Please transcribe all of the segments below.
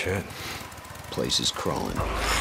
shit. Place is crawling.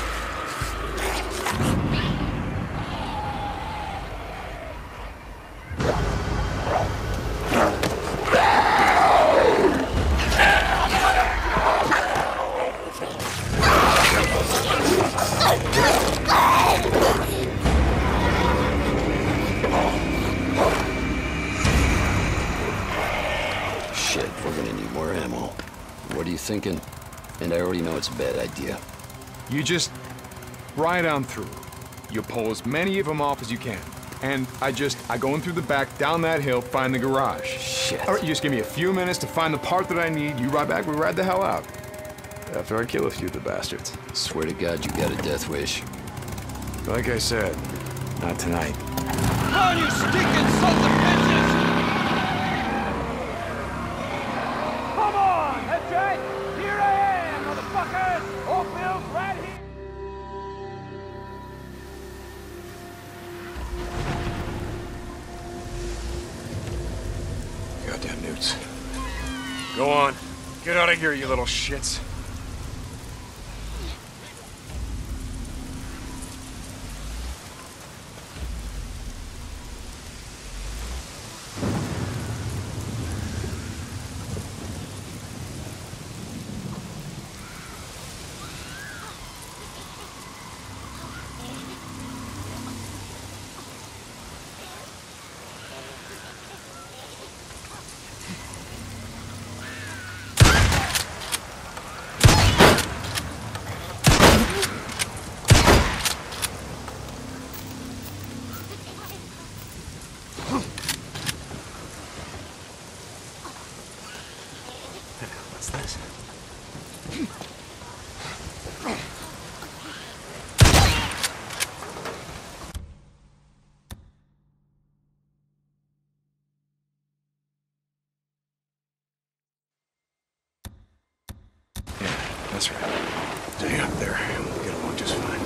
Shit, we're gonna need more ammo. What are you thinking? And I already know it's a bad idea. You just ride on through. You pull as many of them off as you can. And I go in through the back, down that hill, find the garage. Shit. All right, you just give me a few minutes to find the part that I need. You ride back, we ride the hell out. After I kill a few of the bastards. Swear to God, you got a death wish. Like I said, not tonight. Come on, you stinking sons of bitches! Come on, that's right! Here I am, motherfuckers! Oakville's right here! Goddamn newts. Go on. Get out of here, you little shits. What's this? Yeah, that's right. Stay up there. We'll get along just fine.